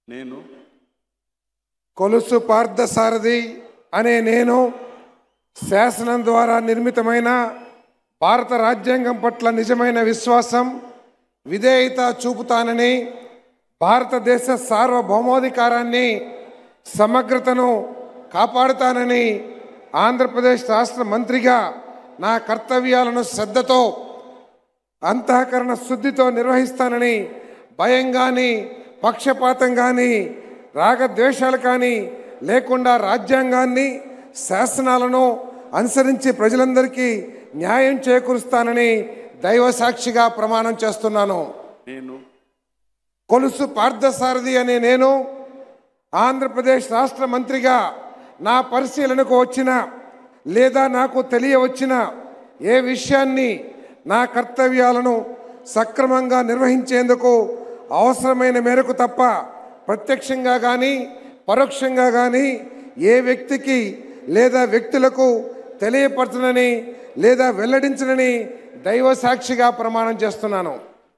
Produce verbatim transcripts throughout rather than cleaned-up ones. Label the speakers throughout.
Speaker 1: నేను
Speaker 2: కొలుసు పార్థసారథి అనే నేను శాసనం ద్వారా నిర్మితమైన భారత రాజ్యాంగం పట్ల నిజమైన విశ్వాసం విధేయత చూపుతానని, భారతదేశ సార్వభౌమాధికారాన్ని సమగ్రతను కాపాడుతానని, ఆంధ్రప్రదేశ్ రాష్ట్ర మంత్రిగా నా కర్తవ్యాలను శ్రద్ధతో అంతఃకరణ శుద్ధితో నిర్వహిస్తానని, భయం కానీ పక్షపాతం కానీ రాగద్వేషాలు కానీ లేకుండా రాజ్యాంగాన్ని శాసనాలను అనుసరించి ప్రజలందరికీ న్యాయం చేకూరుస్తానని దైవ సాక్షిగా ప్రమాణం చేస్తున్నాను.
Speaker 1: నేను
Speaker 2: కొలుసు పార్థసారథి అనే నేను ఆంధ్రప్రదేశ్ రాష్ట్ర మంత్రిగా నా పరిశీలనకు వచ్చిన లేదా నాకు తెలియవచ్చిన ఏ విషయాన్ని నా కర్తవ్యాలను సక్రమంగా నిర్వహించేందుకు అవసరమైన మేరకు తప్ప ప్రత్యక్షంగా కానీ పరోక్షంగా కానీ ఏ వ్యక్తికి లేదా వ్యక్తులకు తెలియపరచనని లేదా వెల్లడించనని దైవ సాక్షిగా ప్రమాణం చేస్తున్నాను.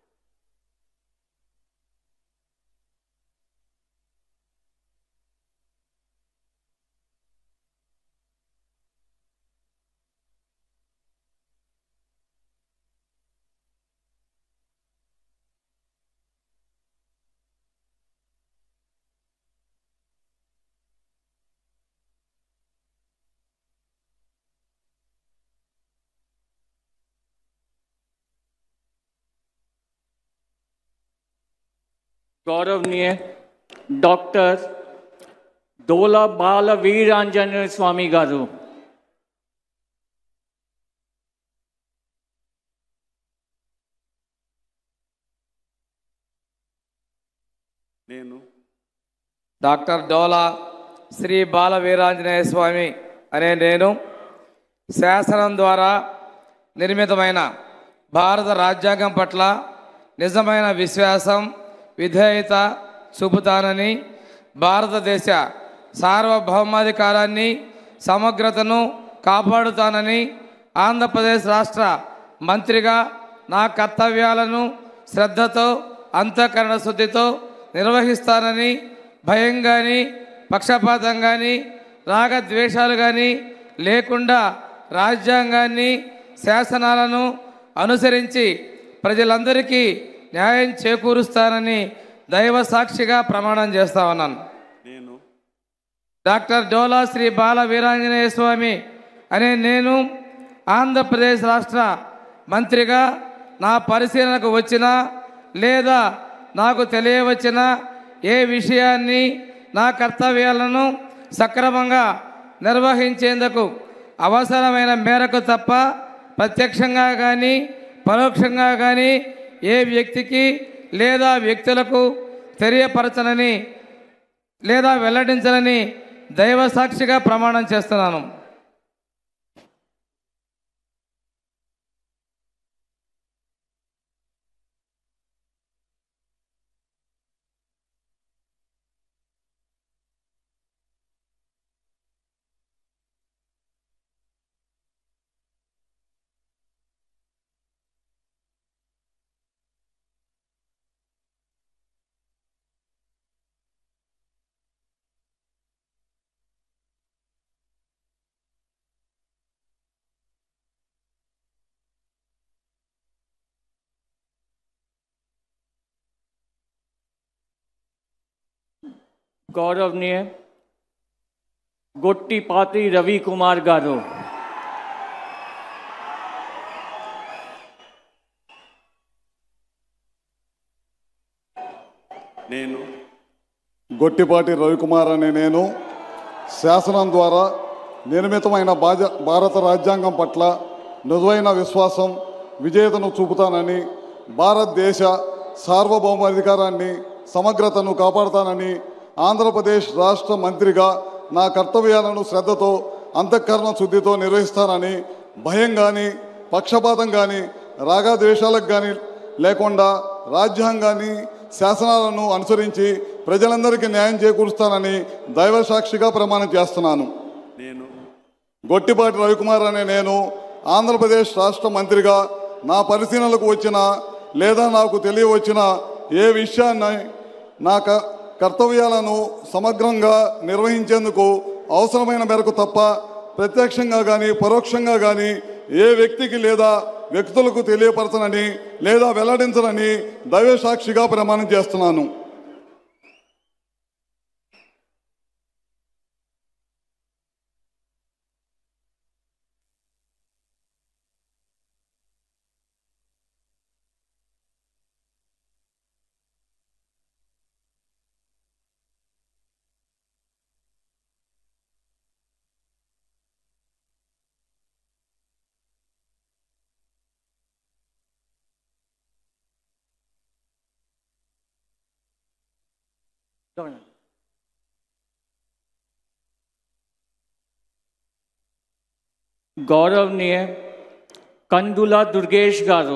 Speaker 3: गौरवनीय डॉक्टर डोला बाल वीरांजनेय स्वामी गारू,
Speaker 1: నేను
Speaker 4: డాక్టర్ డోలా శ్రీ బాల వీరాంజనేయ స్వామి అనే నేను శాసనం ద్వారా నిర్మితమైన భారత రాజ్యాంగం పట్ల నిజమైన విశ్వాసం విధేయత చూపుతానని, భారతదేశ సార్వభౌమాధికారాన్ని సమగ్రతను కాపాడుతానని, ఆంధ్రప్రదేశ్ రాష్ట్ర మంత్రిగా నా కర్తవ్యాలను శ్రద్ధతో అంతఃకరణ శుద్ధితో నిర్వహిస్తానని, భయం కానీ పక్షపాతం కానీ రాగద్వేషాలు కానీ లేకుండా రాజ్యాంగాన్ని శాసనాలను అనుసరించి ప్రజలందరికీ న్యాయం చేకూరుస్తానని దైవ సాక్షిగా ప్రమాణం చేస్తా ఉన్నాను.
Speaker 1: నేను
Speaker 4: డాక్టర్ డోలా శ్రీ బాల వీరాంజనేయ స్వామి అనే నేను ఆంధ్రప్రదేశ్ రాష్ట్ర మంత్రిగా నా పరిశీలనకు వచ్చిన లేదా నాకు తెలియవచ్చిన ఏ విషయాన్ని నా కర్తవ్యాలను సక్రమంగా నిర్వహించేందుకు అవసరమైన మేరకు తప్ప ప్రత్యక్షంగా కానీ పరోక్షంగా కానీ ఏ వ్యక్తికి లేదా వ్యక్తులకు తెలియపరచనని లేదా వెల్లడించనని దైవ సాక్షిగా ప్రమాణం చేస్తున్నాను.
Speaker 3: गौरवनीय गोट्टीपाती रवि कुमार गारू,
Speaker 1: నేను
Speaker 5: గొట్టిపాటి రవికుమార్ అనే నేను శాసనం ద్వారా నిర్మితమైన బాజ భారత రాజ్యాంగం పట్ల నిజమైన విశ్వాసం విజేతను చూపుతానని, భారతదేశ సార్వభౌమాధికారాన్ని సమగ్రతను కాపాడుతానని, ఆంధ్రప్రదేశ్ రాష్ట్ర మంత్రిగా నా కర్తవ్యాలను శ్రద్ధతో అంతఃకరణ శుద్ధితో నిర్వహిస్తానని, భయం కానీ పక్షపాతం కానీ రాగద్వేషాలకు కానీ లేకుండా రాజ్యాంగాన్ని శాసనాలను అనుసరించి ప్రజలందరికీ న్యాయం చేకూరుస్తానని దైవ సాక్షిగా ప్రమాణం చేస్తున్నాను.
Speaker 1: నేను
Speaker 5: గొట్టిపాటి రవికుమార్ అనే నేను ఆంధ్రప్రదేశ్ రాష్ట్ర మంత్రిగా నా పరిశీలనలకు వచ్చిన లేదా నాకు తెలియవచ్చిన ఏ విషయాన్ని నా కర్తవ్యాలను సమగ్రంగా నిర్వహించేందుకు అవసరమైన మేరకు తప్ప ప్రత్యక్షంగా కానీ పరోక్షంగా కానీ ఏ వ్యక్తికి లేదా వ్యక్తులకు తెలియపరచనని లేదా వెల్లడించనని దైవ సాక్షిగా ప్రమాణం చేస్తున్నాను.
Speaker 3: गौरवनीय कंदुला दुर्गेश गारू,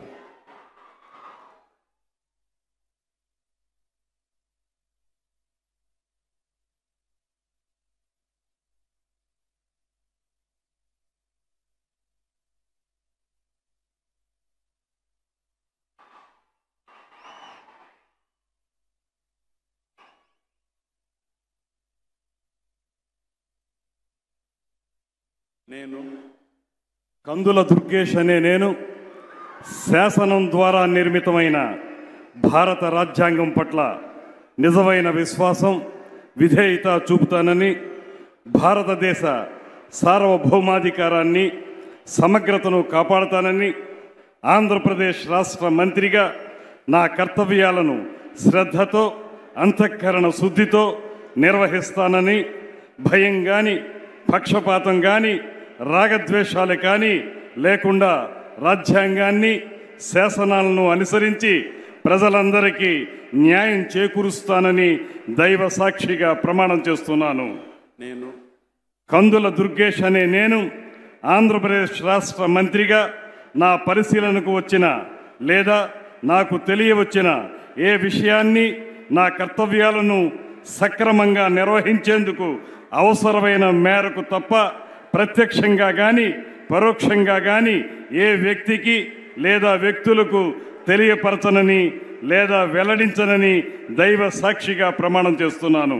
Speaker 1: నేను
Speaker 6: కందుల దుర్గేష్ అనే నేను శాసనం ద్వారా నిర్మితమైన భారత రాజ్యాంగం పట్ల నిజమైన విశ్వాసం విధేయత చూపుతానని, భారతదేశ సార్వభౌమాధికారాన్ని సమగ్రతను కాపాడుతానని, ఆంధ్రప్రదేశ్ రాష్ట్ర మంత్రిగా నా కర్తవ్యాలను శ్రద్ధతో అంతఃకరణ శుద్ధితో నిర్వహిస్తానని, భయం కానీ పక్షపాతం కానీ రాగద్వేషాలు కానీ లేకుండా రాజ్యాంగాన్ని శాసనాలను అనుసరించి ప్రజలందరికీ న్యాయం చేకూరుస్తానని దైవ సాక్షిగా ప్రమాణం చేస్తున్నాను.
Speaker 1: నేను
Speaker 6: కందుల దుర్గేష్ అనే నేను ఆంధ్రప్రదేశ్ రాష్ట్ర మంత్రిగా నా పరిశీలనకు వచ్చిన లేదా నాకు తెలియవచ్చిన ఏ విషయాన్ని నా కర్తవ్యాలను సక్రమంగా నిర్వహించేందుకు అవసరమైన మేరకు తప్ప ప్రత్యక్షంగా కానీ పరోక్షంగా కానీ ఏ వ్యక్తికి లేదా వ్యక్తులకు తెలియపరచనని లేదా వెల్లడించనని దైవ సాక్షిగా ప్రమాణం చేస్తున్నాను.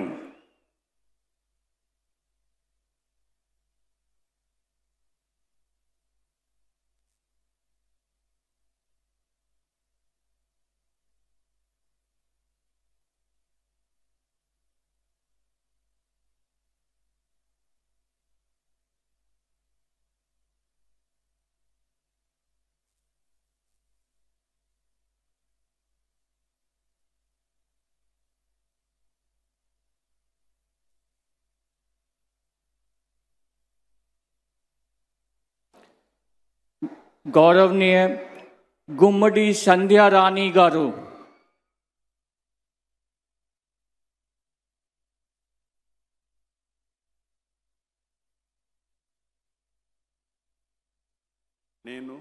Speaker 3: गौरवनीय गुम्मडी संध्या रानी गारू,
Speaker 1: నేను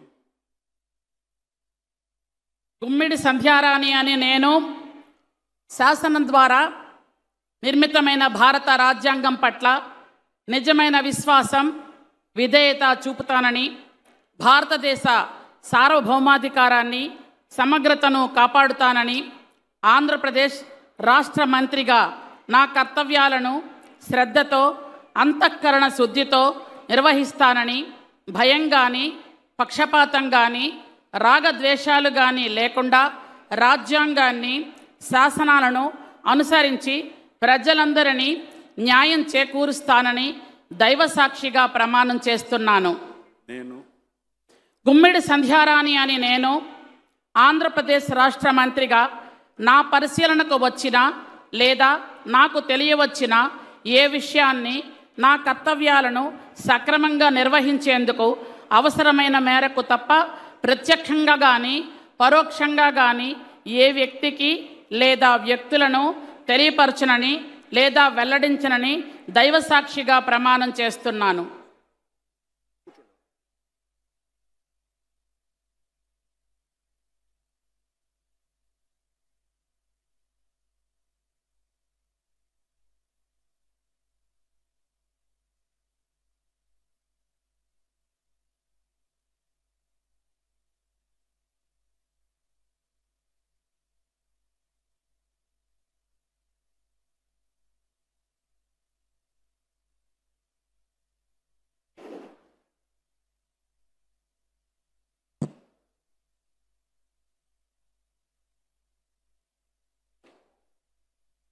Speaker 7: గుమ్మిడి సంధ్యారాణి అనే నేను శాసనం ద్వారా నిర్మితమైన భారత రాజ్యాంగం పట్ల నిజమైన విశ్వాసం విధేయత చూపుతానని, భారతదేశ సార్వభౌమాధికారాన్ని సమగ్రతను కాపాడుతానని, ఆంధ్రప్రదేశ్ రాష్ట్ర మంత్రిగా నా కర్తవ్యాలను శ్రద్ధతో అంతఃకరణ శుద్ధితో నిర్వహిస్తానని, భయం కానీ పక్షపాతం కానీ రాగద్వేషాలు కానీ లేకుండా రాజ్యాంగాన్ని శాసనాలను అనుసరించి ప్రజలందరినీ న్యాయం చేకూరుస్తానని దైవ సాక్షిగా ప్రమాణం చేస్తున్నాను.
Speaker 1: నేను
Speaker 7: గుమ్మిడి సంధ్యారాణి అని నేను ఆంధ్రప్రదేశ్ రాష్ట్ర మంత్రిగా నా పరిశీలనకు వచ్చిన లేదా నాకు తెలియవచ్చిన ఏ విషయాన్ని నా కర్తవ్యాలను సక్రమంగా నిర్వహించేందుకు అవసరమైన మేరకు తప్ప ప్రత్యక్షంగా కానీ పరోక్షంగా కానీ ఏ వ్యక్తికి లేదా వ్యక్తులను తెలియపరచునని లేదా వెల్లడించనని దైవ సాక్షిగా ప్రమాణం చేస్తున్నాను.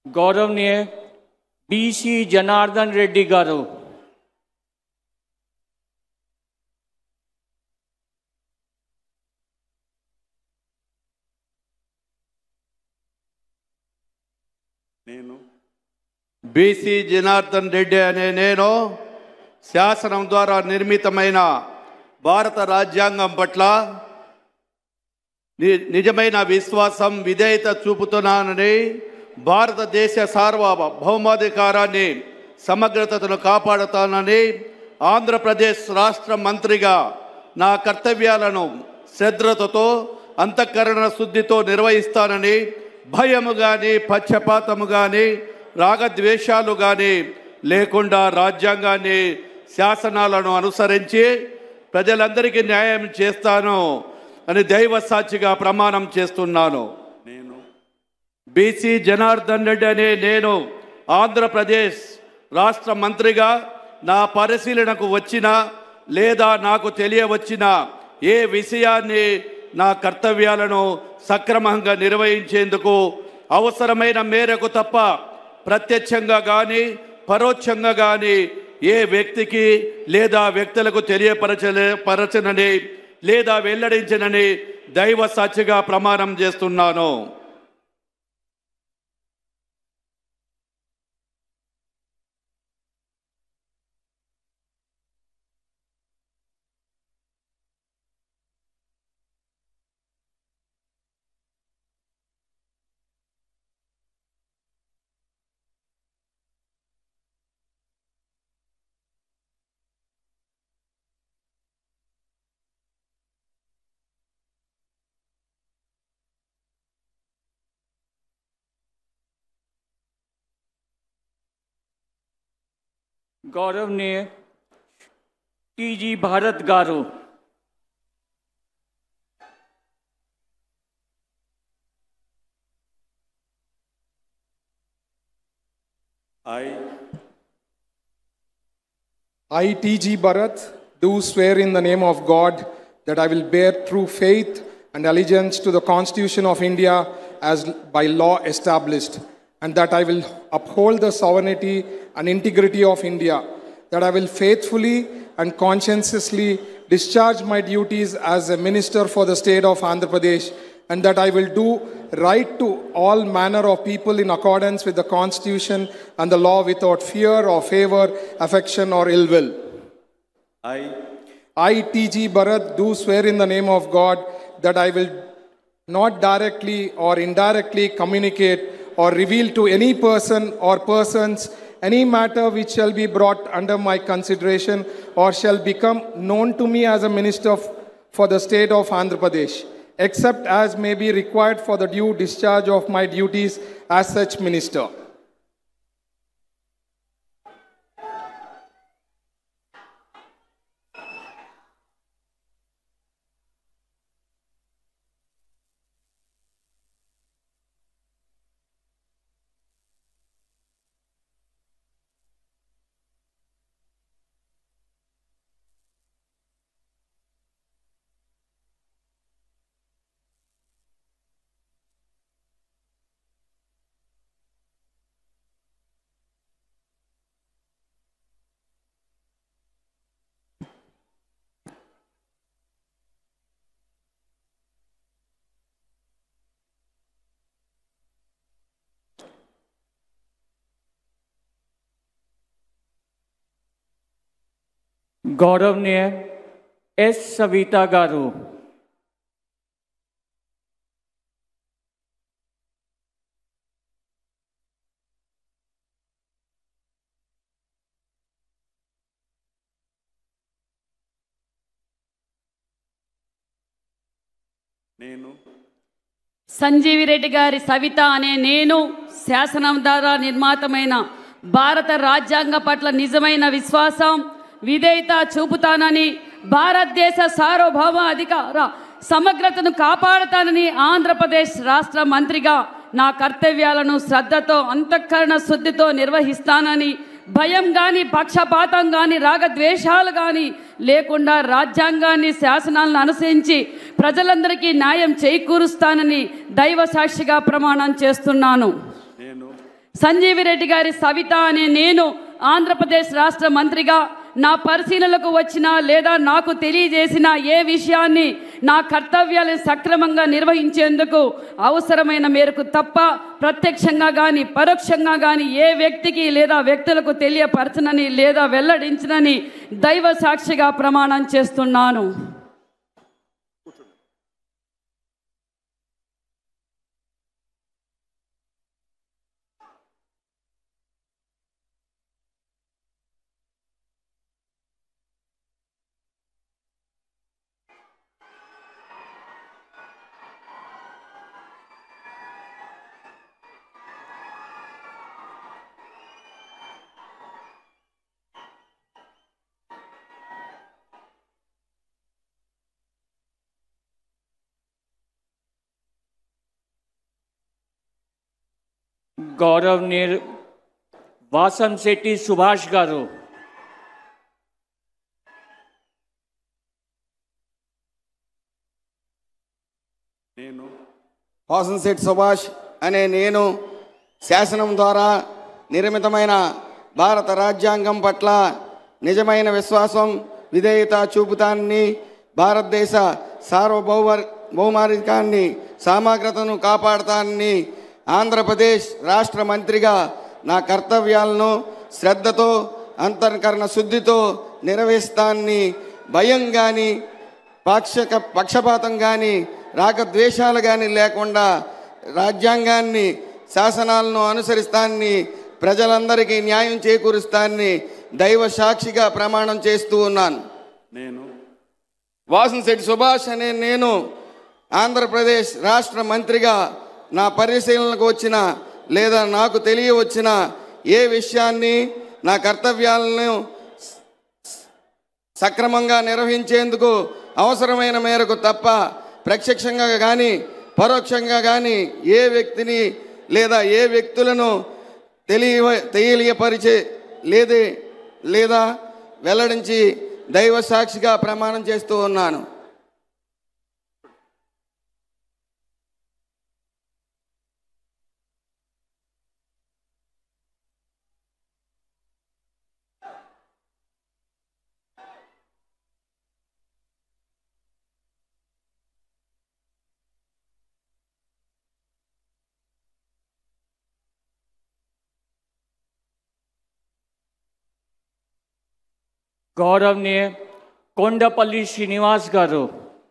Speaker 3: గౌరవనీయ బీసీ జనార్దన్ రెడ్డి గారు,
Speaker 1: నేను
Speaker 8: బీసీ జనార్దన్ రెడ్డి అనే నేను శాసనం ద్వారా నిర్మితమైన భారత రాజ్యాంగం పట్ల నిజమైన విశ్వాసం విధేయత చూపుతున్నానని, భారతదేశ సార్వభౌమాధికారాన్ని సమగ్రతను కాపాడుతానని, ఆంధ్రప్రదేశ్ రాష్ట్ర మంత్రిగా నా కర్తవ్యాలను శ్రద్ధతో అంతఃకరణ శుద్ధితో నిర్వహిస్తానని, భయము కానీ పక్షపాతము కానీ రాగద్వేషాలు కానీ లేకుండా రాజ్యాంగాన్ని శాసనాలను అనుసరించి ప్రజలందరికీ న్యాయం చేస్తాను అని దైవ సాక్షిగా ప్రమాణం చేస్తున్నాను.
Speaker 1: నేను
Speaker 8: బీసీ జనార్దన్ రెడ్డి అనే నేను ఆంధ్రప్రదేశ్ రాష్ట్ర మంత్రిగా నా పరిశీలనకు వచ్చిన లేదా నాకు తెలియవచ్చిన ఏ విషయాన్ని నా కర్తవ్యాలను సక్రమంగా నిర్వహించేందుకు అవసరమైన మేరకు తప్ప ప్రత్యక్షంగా కానీ పరోక్షంగా కానీ ఏ వ్యక్తికి లేదా వ్యక్తులకు తెలియపరచలే పరచనని లేదా వెల్లడించనని దైవ సాక్షిగా ప్రమాణం చేస్తున్నాను.
Speaker 3: గౌరవనీయ టీజీ భారత్ గారు,
Speaker 1: I
Speaker 9: I, T G Bharat, do swear in the name of God that I will bear true faith and allegiance to the Constitution of India as by law established, and that I will uphold the sovereignty and integrity of India, that I will faithfully and conscientiously discharge my duties as a minister for the state of Andhra Pradesh, and that I will do right to all manner of people in accordance with the Constitution and the law without fear or favor, affection or ill will.
Speaker 1: I
Speaker 9: I, T G Bharat, do swear in the name of God that I will not directly or indirectly communicate or reveal to any person or persons any matter which shall be brought under my consideration or shall become known to me as a minister for the state of Andhra Pradesh, except as may be required for the due discharge of my duties as such minister.
Speaker 3: గౌరవనీయ S Savitha garu,
Speaker 1: నేను
Speaker 10: సంజీవి రెడ్డి గారి సవిత అనే నేను శాసనం ద్వారా నిర్మాతమైన భారత రాజ్యాంగ పట్ల నిజమైన విశ్వాసం విధేయత చూపుతానని, భారతదేశ సార్వభౌమ అధికార సమగ్రతను కాపాడుతానని, ఆంధ్రప్రదేశ్ రాష్ట్ర మంత్రిగా నా కర్తవ్యాలను శ్రద్ధతో అంతఃకరణ శుద్ధితో నిర్వహిస్తానని, భయం కానీ పక్షపాతం కానీ రాగద్వేషాలు కానీ లేకుండా రాజ్యాంగాన్ని శాసనాలను అనుసరించి ప్రజలందరికీ న్యాయం చేకూరుస్తానని దైవ సాక్షిగా ప్రమాణం చేస్తున్నాను.
Speaker 1: నేను
Speaker 10: సంజీవి రెడ్డి గారి సవిత అనే నేను ఆంధ్రప్రదేశ్ రాష్ట్ర మంత్రిగా నా పరిశీలనకు వచ్చిన లేదా నాకు తెలియజేసిన ఏ విషయాన్ని నా కర్తవ్యాలను సక్రమంగా నిర్వహించేందుకు అవసరమైన మేరకు తప్ప ప్రత్యక్షంగా కానీ పరోక్షంగా కానీ ఏ వ్యక్తికి లేదా వ్యక్తులకు తెలియపరచనని లేదా వెల్లడించనని దైవ సాక్షిగా ప్రమాణం చేస్తున్నాను.
Speaker 3: गौरवनीय वासम शेट्टी सुभाष गारू,
Speaker 1: నేను
Speaker 11: వాసంశెట్టి సుభాష్ అనే నేను శాసనం ద్వారా నిర్మితమైన భారత రాజ్యాంగం పట్ల నిజమైన విశ్వాసం విధేయత చూపుతానని, భారతదేశ సార్వభౌమ భౌమాధికాన్ని సమగ్రతను కాపాడతానని, ఆంధ్రప్రదేశ్ రాష్ట్ర మంత్రిగా నా కర్తవ్యాలను శ్రద్ధతో అంతఃకరణ శుద్ధితో నిర్వహిస్తానని, భయం కానీ పాక్షక పక్షపాతం కానీ రాగద్వేషాలు కానీ లేకుండా రాజ్యాంగాన్ని శాసనాలను అనుసరిస్తానని, ప్రజలందరికీ న్యాయం చేకూరుస్తానని దైవ సాక్షిగా ప్రమాణం చేస్తూ ఉన్నాను.
Speaker 1: నేను
Speaker 11: వాసంశెట్టి సుభాష్ అనే నేను ఆంధ్రప్రదేశ్ రాష్ట్ర మంత్రిగా నా పరిశీలనకు వచ్చిన లేదా నాకు తెలియవచ్చిన ఏ విషయాన్ని నా కర్తవ్యాలను సక్రమంగా నిర్వహించేందుకు అవసరమైన మేరకు తప్ప ప్రత్యక్షంగా కానీ పరోక్షంగా కానీ ఏ వ్యక్తిని లేదా ఏ వ్యక్తులను తెలియ తెలియపరిచే లేదే లేదా వెల్లడించి దైవ సాక్షిగా ప్రమాణం చేస్తూ ఉన్నాను.
Speaker 3: गौरवनीय कोंडपल्ली श्रीनिवास गारू,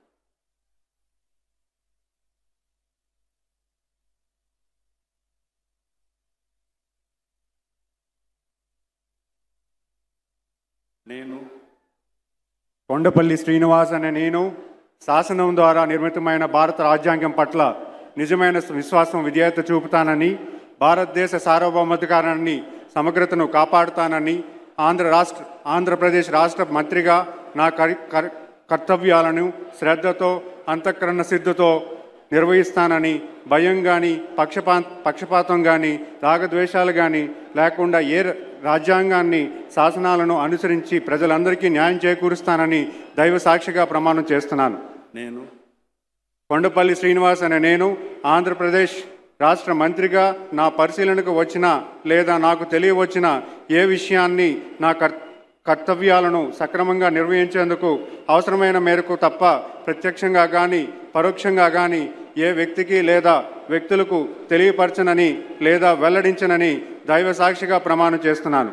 Speaker 1: నేను
Speaker 12: కొండపల్లి శ్రీనివాస్ అనే నేను శాసనం ద్వారా నిర్మితమైన భారత రాజ్యాంగం పట్ల నిజమైన విశ్వాసం విధేయత చూపుతానని, భారతదేశ సార్వభౌమాధికారాన్ని సమగ్రతను కాపాడుతానని, ఆంధ్ర రాష్ట్ర ఆంధ్రప్రదేశ్ రాష్ట్ర మంత్రిగా నా కర్తవ్యాలను శ్రద్ధతో అంతఃకరణ సిద్ధతో నిర్వహిస్తానని, భయం కానీ పక్షపా పక్షపాతం కానీ రాగద్వేషాలు కానీ లేకుండా ఏ రాజ్యాంగాన్ని శాసనాలను అనుసరించి ప్రజలందరికీ న్యాయం చేకూరుస్తానని దైవ సాక్షిగా ప్రమాణం చేస్తున్నాను.
Speaker 1: నేను
Speaker 12: కొండపల్లి శ్రీనివాస్ అనే నేను ఆంధ్రప్రదేశ్ రాష్ట్ర మంత్రిగా నా పరిశీలనకు వచ్చిన లేదా నాకు తెలియవచ్చిన ఏ విషయాన్ని నా కర్ కర్తవ్యాలను సక్రమంగా నిర్వహించేందుకు అవసరమైన మేరకు తప్ప ప్రత్యక్షంగా కానీ పరోక్షంగా కానీ ఏ వ్యక్తికి లేదా వ్యక్తులకు తెలియపరచనని లేదా వెల్లడించనని దైవ సాక్షిగా ప్రమాణం చేస్తున్నాను.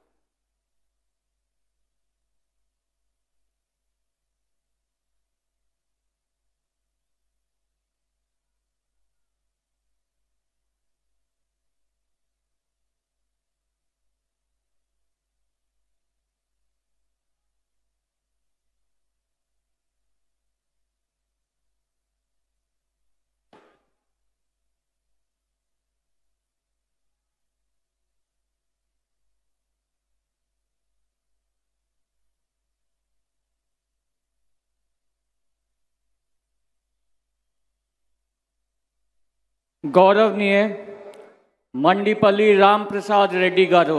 Speaker 3: गौरवनीय मंडीपल्ली राम प्रसाद रेड्डी गारू,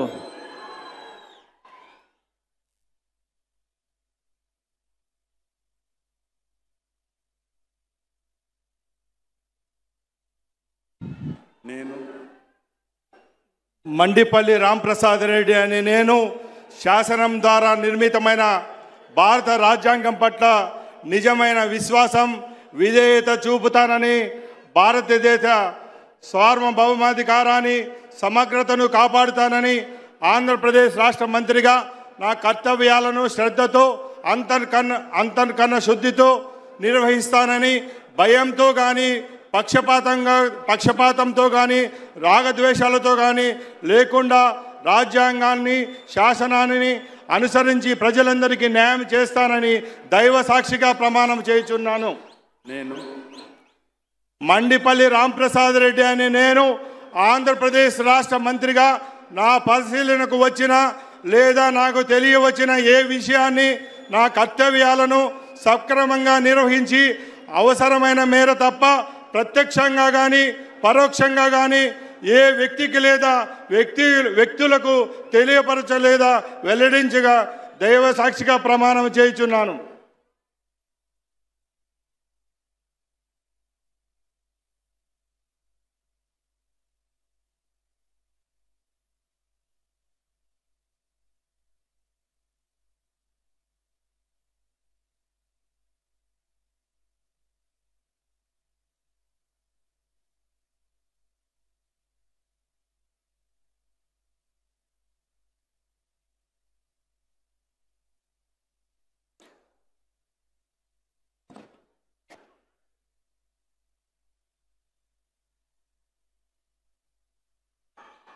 Speaker 1: నేను
Speaker 13: మండిపల్లి రాంప్రసాద్ రెడ్డి అనే నేను శాసనం ద్వారా నిర్మితమైన భారత రాజ్యాంగం పట్ల నిజమైన విశ్వాసం విధేయత చూపుతానని, భారతదేశ సార్వభౌమాధికారాన్ని సమగ్రతను కాపాడుతానని, ఆంధ్రప్రదేశ్ రాష్ట్ర మంత్రిగా నా కర్తవ్యాలను శ్రద్ధతో అంతర్కన్న అంతర్కన్న శుద్ధితో నిర్వహిస్తానని, భయంతో కానీ పక్షపాతంగా పక్షపాతంతో కానీ రాగద్వేషాలతో కానీ లేకుండా రాజ్యాంగాన్ని శాసనాన్ని అనుసరించి ప్రజలందరికీ న్యాయం చేస్తానని దైవ సాక్షిగా ప్రమాణం చేయుచున్నాను.
Speaker 1: నేను
Speaker 13: మండిపల్లి రాంప్రసాద్ రెడ్డి అనే నేను ఆంధ్రప్రదేశ్ రాష్ట్ర మంత్రిగా నా పరిశీలనకు వచ్చిన లేదా నాకు తెలియవచ్చిన ఏ విషయాన్ని నా కర్తవ్యాలను సక్రమంగా నిర్వహించి అవసరమైన మేర తప్ప ప్రత్యక్షంగా కానీ పరోక్షంగా కానీ ఏ వ్యక్తికి లేదా వ్యక్తి వ్యక్తులకు తెలియపరచలేదా వెల్లడించగా దైవ సాక్షిగా ప్రమాణం చేయుచున్నాను.